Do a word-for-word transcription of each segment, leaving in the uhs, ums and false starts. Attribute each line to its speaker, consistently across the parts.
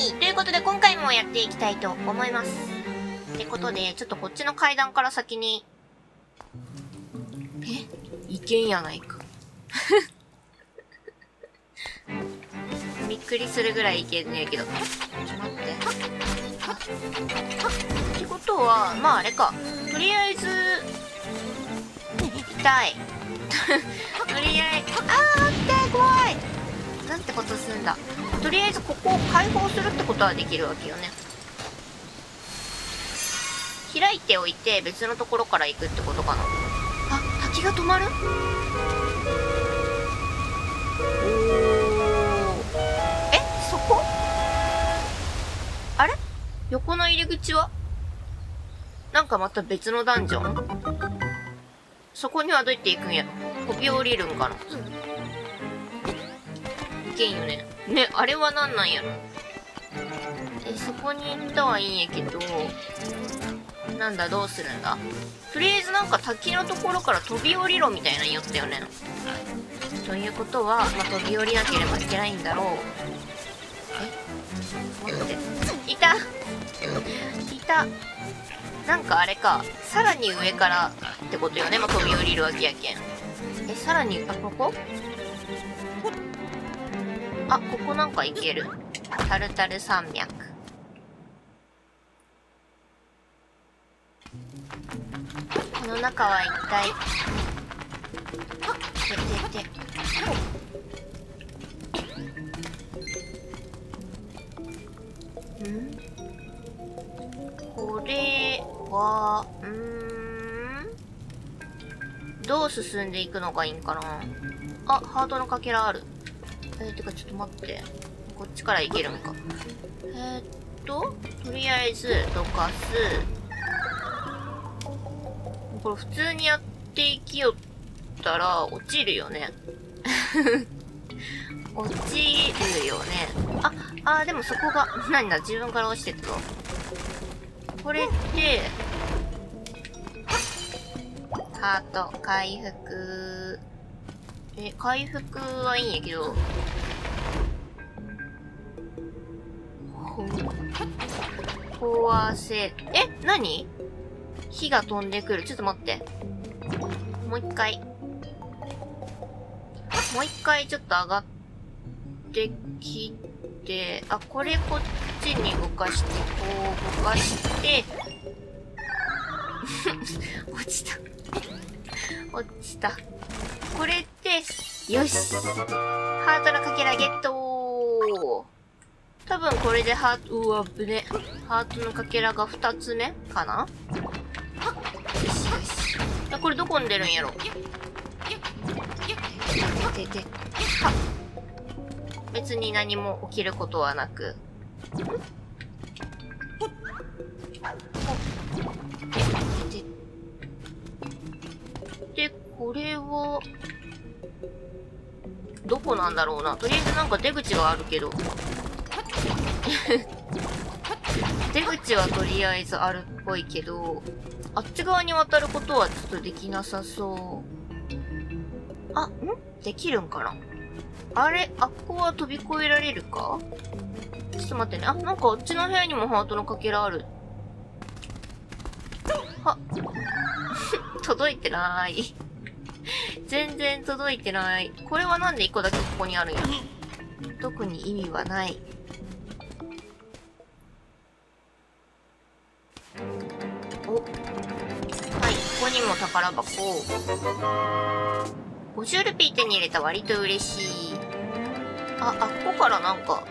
Speaker 1: い。ということで今回もやっていきたいと思います。ってことで、ちょっとこっちの階段から先に。え、いけんやないか。びっくりするぐらいいけんねやけど。ちょっと待って。ってことは、まああれか。とりあえず、痛い。とりあえず、あー、待って、怖い。なんてことすんだ。とりあえずここを開放するってことはできるわけよね。開いておいて別のところから行くってことかな。あ、滝が止まる？おー。え、そこ？あれ？横の入り口は？なんかまた別のダンジョン？そこにはどうやって行くんやろ？飛び降りるんかな？いけんよね。ね、あれはなんなんやろ？え、そこに行ったはいいんやけど、なんだ、どうするんだ？とりあえずなんか滝のところから飛び降りろみたいなの言ったよね。ということは、まあ、飛び降りなければいけないんだろう。え？待って。いた！いた。なんかあれか、さらに上からってことよね。まあ、飛び降りるわけやけん。え、さらに、あ、ここ？あ、ここなんかいける。タルタル山脈。この中は一体、ててて。ん？これは、うーん？どう進んでいくのがいいんかな？あ、ハートのかけらある。えー、てかちょっと待って。こっちから行けるんか。えー、っと、とりあえず、どかす。これ普通にやっていきよったら、落ちるよね。落ちるよね。あ、あー、でもそこが、何だ、自分から落ちてったぞ。これって、ハート、回復。え、回復はいいんやけど、飽和性、え、何？火が飛んでくる。ちょっと待って。もう一回。もう一回ちょっと上がってきて、あ、これこっちに動かして、こう動かして、落ちた。落ちた。これって、よし。ハートのかけらゲットー。多分これでハート、うわ、ぶね。ハートのかけらが二つ目かな？よしよし。これどこに出るんやろ？てててて。はっ。別に何も起きることはなく。で、これは、どこなんだろうな。とりあえずなんか出口があるけど。出口はとりあえずあるっぽいけど、あっち側に渡ることはちょっとできなさそう。あ、ん？できるんかな？あれ？あっこは飛び越えられるか？ちょっと待ってね。あ、なんかあっちの部屋にもハートのかけらある。は届いてない。全然届いてない。これはなんで一個だけここにあるんや？特に意味はない。お。はい、ここにも宝箱。ごじゅうルピー手に入れた。割と嬉しい。あ、あっこからなんか、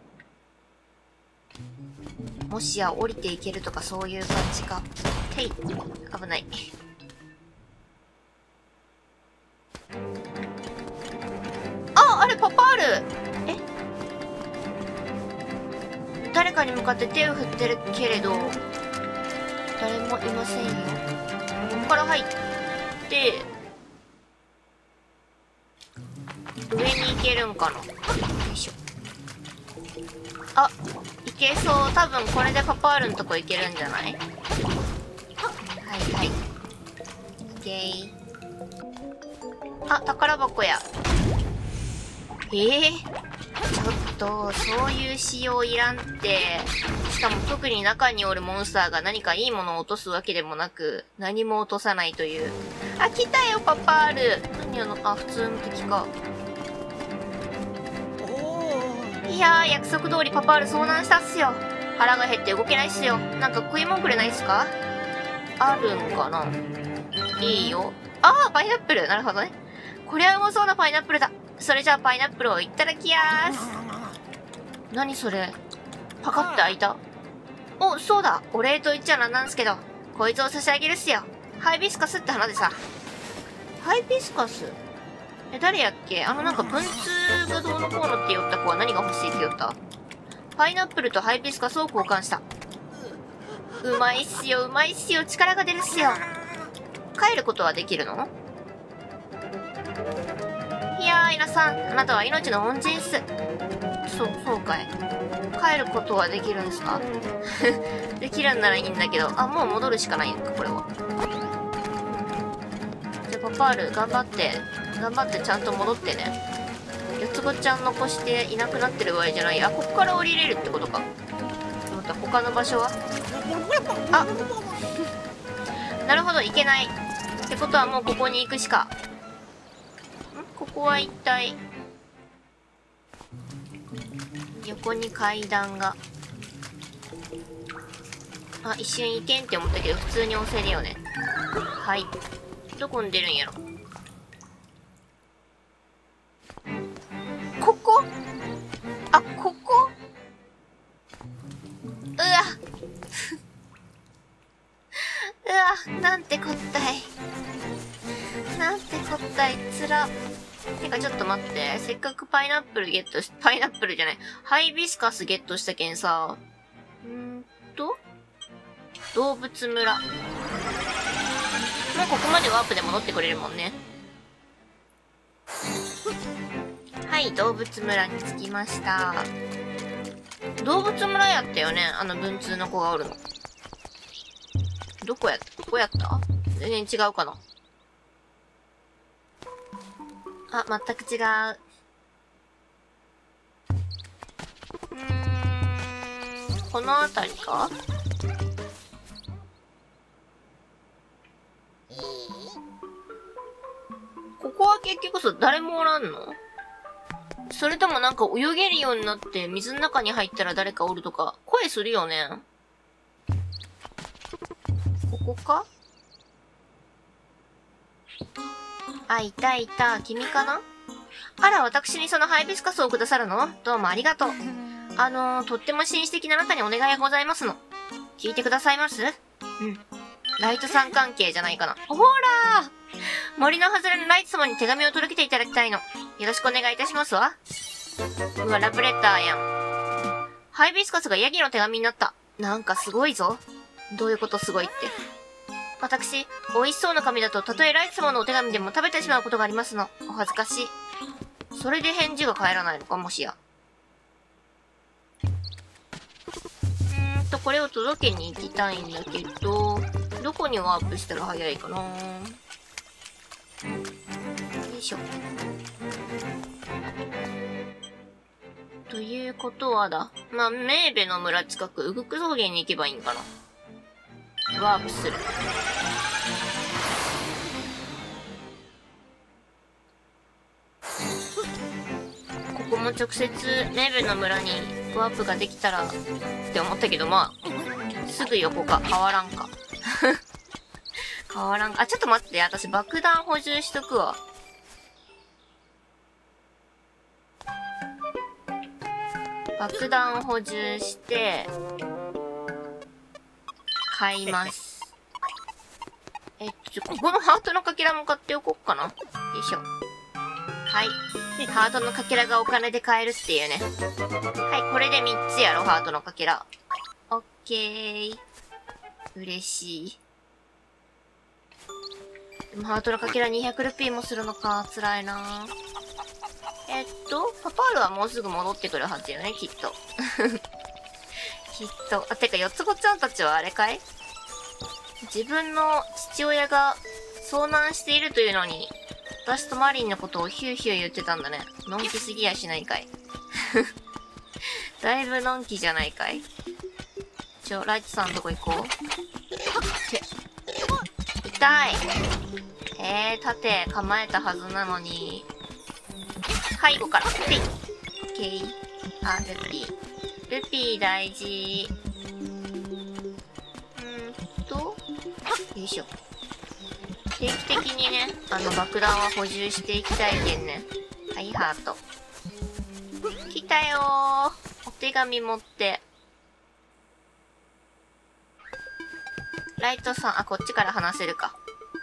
Speaker 1: もしや降りていけるとかそういう感じか。へい。危ない。あ、あれパパール。え？誰かに向かって手を振ってるけれど、誰もいませんよ。ここから入って、上に行けるんかな？よいしょ。あ、いけそう。多分これでパパールのとこ行けるんじゃない？はいはい。オッケー。あ、宝箱や。ええー、 ちょっと、そういう仕様いらんって。しかも特に中におるモンスターが何かいいものを落とすわけでもなく、何も落とさないという。あ、来たよ、パパール。何あの、あ、普通の敵か。いやー、約束通りパパール遭難したっすよ。腹が減って動けないっすよ。なんか食い物くれないっすか？あるんかな？いいよ。あー、パイナップル。なるほどね。これはうまそうなパイナップルだ。それじゃあパイナップルをいただきやーす。何それ？パカって開いた？お、そうだ。お礼と言っちゃなんなんすけど、こいつを差し上げるっすよ。ハイビスカスって花でさ。ハイビスカス？え、誰やっけ？あのなんか文通がどうのこうのって言った子は何が欲しいって言った？パイナップルとハイビスカスを交換した。うまいっすよ、うまいっすよ。力が出るっすよ。帰ることはできるの？いやー、イナさん、あなたは命の恩人っす。そ、そうかい。帰ることはできるんすか？できるんならいいんだけど、あ、もう戻るしかないのか、これは。じゃあ、パパール、頑張って、頑張ってちゃんと戻ってね。よつごちゃん残していなくなってる場合じゃない。あ、ここから降りれるってことか。また他の場所は？あなるほど、行けない。ってことはもうここに行くしか。ん？ここは一体。横に階段が。あ、一瞬行けんって思ったけど、普通に押せるよね。はい。どこに出るんやろ。ここ？あ、ここ？うわ。うわ、なんてこったい。なんてこったい、つら。てかちょっと待って。せっかくパイナップルゲットし、パイナップルじゃない。ハイビスカスゲットしたけんさ。んーと動物村。もうここまでワープで戻ってくれるもんね。はい、動物村に着きました。動物村やったよね。あの文通の子がおるの。どこや、どこやった？全然違うかな。あ、全く違う。うーん、この辺りか？ここは結局さ、誰もおらんの？それともなんか泳げるようになって水の中に入ったら誰かおるとか、声するよね。ここか？あ、いたいた。君かな？あら、私にそのハイビスカスをくださるの？どうもありがとう。あのー、とっても紳士的なあなたにお願いがございますの。聞いてくださいます？うん。ライトさん関係じゃないかな。ほらー！森の外れのライト様に手紙を届けていただきたいの。よろしくお願いいたしますわ。うわ、ラブレターやん。ハイビスカスがヤギの手紙になった。なんかすごいぞ。どういうことすごいって。私、美味しそうな紙だと、たとえライト様のお手紙でも食べてしまうことがありますの。お恥ずかしい。それで返事が返らないのか、もしや。うーんと、これを届けに行きたいんだけど、どこにワープしたら早いかな？よいしょ。ということはだ。まあ、メーベの村近く、ウグク草原に行けばいいんかな。ワープする。ここも直接メーベの村にワープができたらって思ったけど、まあ、すぐ横か。変わらんか。変わらんか。あ、ちょっと待って。私爆弾補充しとくわ。爆弾補充して、買います。えっと、ここのハートのかけらも買っておこっかな。よいしょ。はい。ハートのかけらがお金で買えるっていうね。はい、これでみっつやろ、ハートのかけら。オッケー。嬉しい。でもハートのかけらにひゃくルピーもするのか。辛いな。えっと、パパールはもうすぐ戻ってくるはずよね、きっと。きっと。あ、てか、四つ子ちゃんたちはあれかい？自分の父親が遭難しているというのに、私とマリンのことをヒューヒュー言ってたんだね。のんきすぎやしないかい。 だいぶのんきじゃないかい。ちょ、ライトさんのとこ行こう。て、痛い。えー、盾構えたはずなのに。背後から。ピッ。オッケー。あ、ルピー。ルピー大事。うーんと、よいしょ。定期的にね、あの爆弾は補充していきたいけんね。はい、ハート。来たよー。お手紙持って。ライトさん、あ、こっちから話せるか。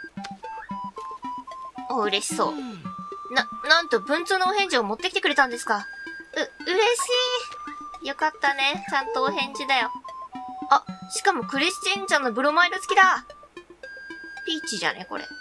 Speaker 1: お、嬉しそう。な、なんと文通のお返事を持ってきてくれたんですか。う、嬉しい。よかったね。ちゃんとお返事だよ。あ、しかもクリスチンちゃんのブロマイド付きだ。ピーチじゃね、これ。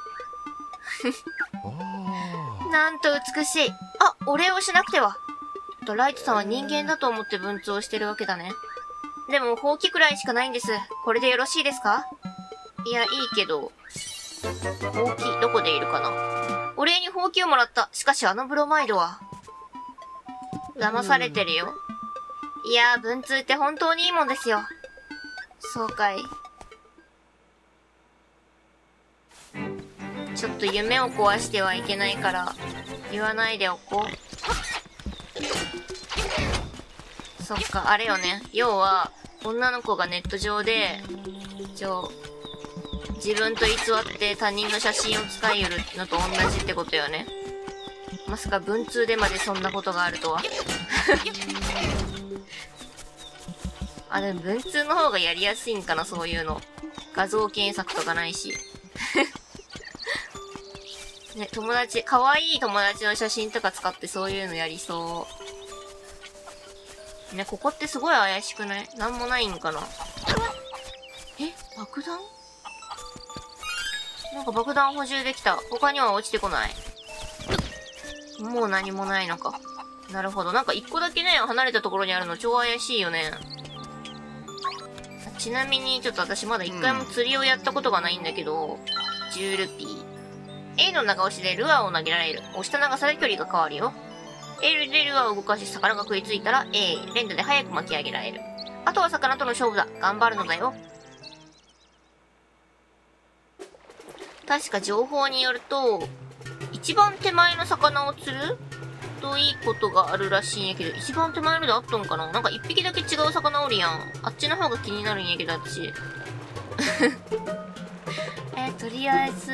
Speaker 1: なんと美しい。あ、お礼をしなくては。と、ライトさんは人間だと思って文通をしてるわけだね。でも、ほうきくらいしかないんです。これでよろしいですか？いや、いいけど。ほうき、どこでいるかな？お礼にほうきをもらった。しかし、あのブロマイドは。騙されてるよ。いやー、文通って本当にいいもんですよ。そうかい。ちょっと夢を壊してはいけないから、言わないでおこう。そっか、あれよね。要は、女の子がネット上で、ちょ、自分と偽って他人の写真を使いよるのと同じってことよね。まさか文通でまでそんなことがあるとは。あ、でも文通の方がやりやすいんかな、そういうの。画像検索とかないし。ね、友達、可愛い友達の写真とか使ってそういうのやりそう。ね、ここってすごい怪しくない？なんもないんかな？え？爆弾？なんか爆弾補充できた。他には落ちてこない。もう何もないのか。なるほど。なんか一個だけね、離れたところにあるの超怪しいよね。ちなみに、ちょっと私まだ一回も釣りをやったことがないんだけど、じゅうルピー。A の長押しでルアーを投げられる。押した長さで距離が変わるよ。L でルアーを動かし魚が食いついたら A、連打で早く巻き上げられる。あとは魚との勝負だ。頑張るのだよ。確か情報によると、一番手前の魚を釣るといいことがあるらしいんやけど、一番手前のであっとんかな？なんか一匹だけ違う魚おるやん。あっちの方が気になるんやけど、私。えー、とりあえず、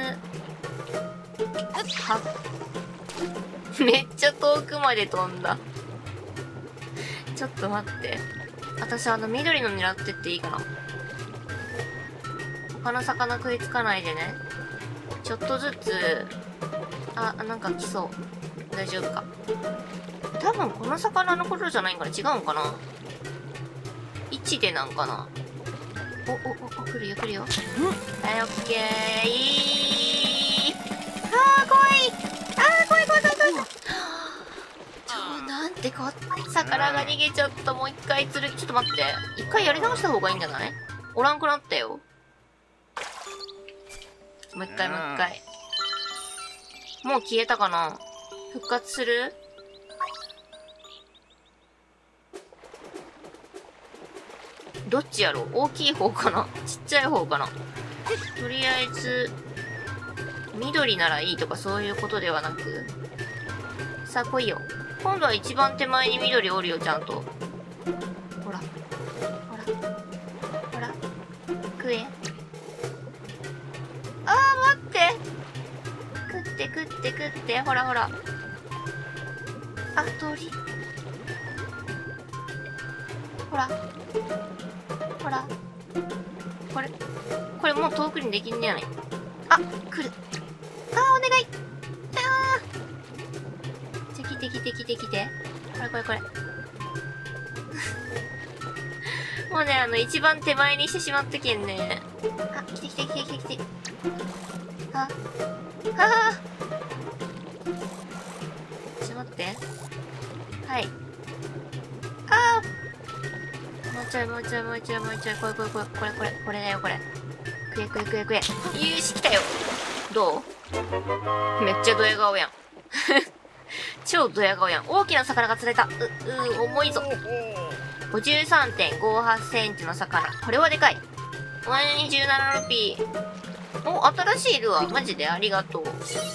Speaker 1: は、めっちゃ遠くまで飛んだ。ちょっと待って。私あの緑の狙ってっていいかな？他の魚食いつかないでね。ちょっとずつ、あ、なんか来そう。大丈夫か。多分この魚のことじゃないんから違うんかな？位置でなんかな？お、お、お、来るよ来るよ。はい、オッケー。いー。あー、怖い。あー、怖い怖い怖い怖い。ちょ、なんてこ、魚が逃げちゃった。もう一回釣る。ちょっと待って。一回やり直した方がいいんじゃない？おらんくなったよ。もう一回もう一回。もう消えたかな？復活する？どっちやろう？大きい方かな？ちっちゃい方かな？とりあえず、緑ならいいとかそういうことではなく。さあ来いよ。今度は一番手前に緑おるよ、ちゃんと。ほら。ほら。ほら。食え。あー、待って。食って食って食って。ほらほら。あ、鳥。ほら。ほら。これ。これもう遠くにできんねやない。あ、来る。あー、お願い。あー。じゃ、来て来て来て来て。これこれこれ。もうね、あの、一番手前にしてしまったけんね。あ、来て来て来て来て来て。あ、ああ。ちょっと待って。はい。ああ。もうちょいもうちょいもうちょいもうちょい。これこれこれこれこれこれだよこれ。食え食え食え食え。よーし、来たよ。どう？めっちゃドヤ顔やん。 超ドヤ顔やん。大きな魚が釣れた。う、う、重いぞ。ごじゅうさんてんごはちセンチの魚。これはでかい。お前にじゅうななルピー。お、新しいルアー。マジでありがとう。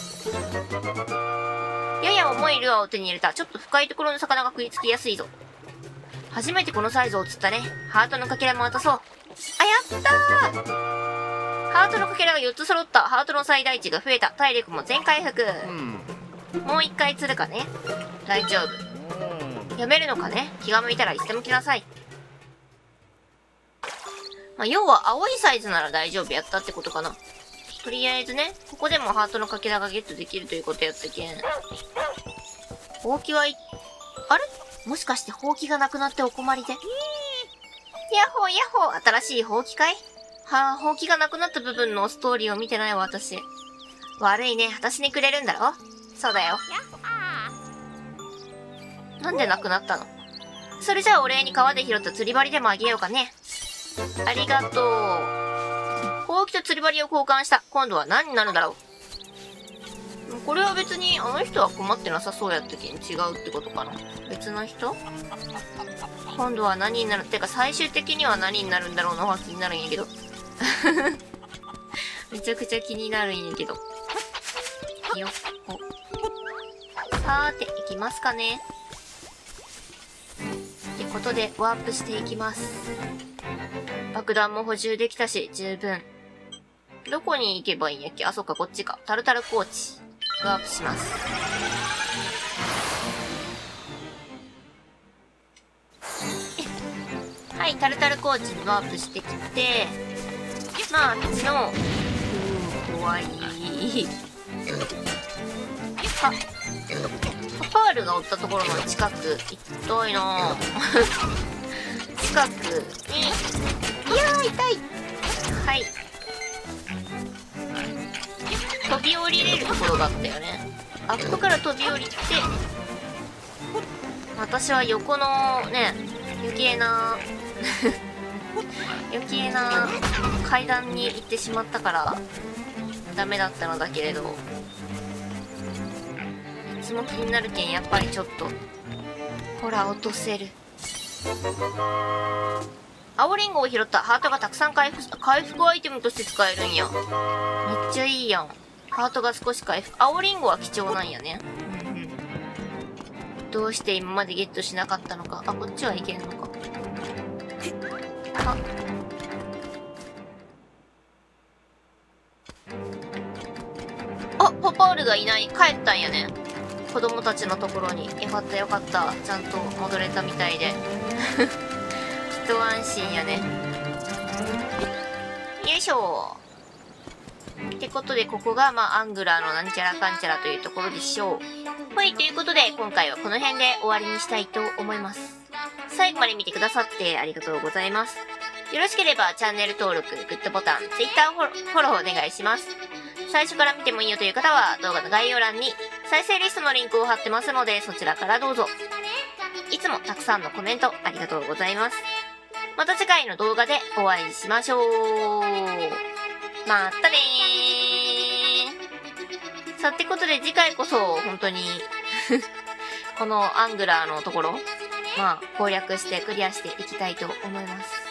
Speaker 1: やや重いルアーを手に入れた。ちょっと深いところの魚が食いつきやすいぞ。初めてこのサイズを釣ったね。ハートのかけらも渡そう。あ、やったー！ハートのかけらがよっつ揃った。ハートの最大値が増えた。体力も全回復。もう一回釣るかね。大丈夫。やめるのかね。気が向いたらいつでも来なさい。まあ、要は青いサイズなら大丈夫やったってことかな。とりあえずね、ここでもハートのかけらがゲットできるということやったけん。ほうきはい、あれ？もしかしてほうきがなくなってお困りで？ヤッホーヤッホー、新しいほうきかい？はあ、ほうきがなくなった部分のストーリーを見てないわ、私。悪いね、私にくれるんだろ？そうだよ。なんでなくなったの？それじゃあお礼に川で拾った釣り針でもあげようかね。ありがとう。ほうきと釣り針を交換した。今度は何になるんだろう。これは別にあの人は困ってなさそうやったけん違うってことかな。別の人？今度は何になるってか最終的には何になるんだろうの方が気になるんやけど。めちゃくちゃ気になるんやけど。よっほ。さーて、行きますかね。ってことで、ワープしていきます。爆弾も補充できたし、十分。どこに行けばいいんやっけ？あ、そっか、こっちか。タルタルコーチ。ワープします。はい、タルタルコーチにワープしてきて、まあ、あっちの、うー、怖い。あ、パパールがおったところの近く、行きたいなぁ。近くに、いやー、痛い。はい。飛び降りれるところがあったよね。アップから飛び降りて、私は横のね、余計な、余計な階段に行ってしまったから、ダメだったのだけれど、いつも気になるけん、やっぱりちょっと、ほら、落とせる。青リンゴを拾った。ハートがたくさん回復、回復アイテムとして使えるんや。めっちゃいいやん。ハートが少し回復。青リンゴは貴重なんやね。うんうん。どうして今までゲットしなかったのか。あ、こっちはいけんのか。あ。あ、パパールがいない。帰ったんやね。子供たちのところに。よかったよかった。ちゃんと戻れたみたいで。一安心やね。よいしょ。ってことで、ここが、まあ、アングラーのなんちゃらかんちゃらというところでしょう。はい、ということで、今回はこの辺で終わりにしたいと思います。最後まで見てくださってありがとうございます。よろしければ、チャンネル登録、グッドボタン、Twitter フォロー、フォローお願いします。最初から見てもいいよという方は、動画の概要欄に再生リストのリンクを貼ってますので、そちらからどうぞ。いつもたくさんのコメントありがとうございます。また次回の動画でお会いしましょう。またねー。さてことで次回こそ本当にこのアングラーのところ、まあ攻略してクリアしていきたいと思います。